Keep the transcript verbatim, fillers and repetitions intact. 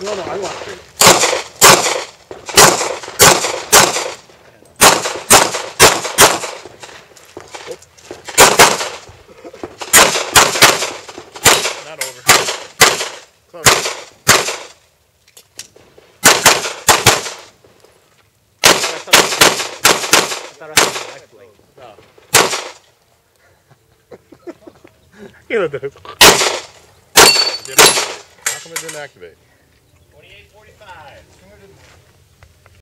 No, no, I want to. Not over. Close. I thought I had a life blade. No. You know, didn't activate. How come it didn't activate? twenty-eight forty-five.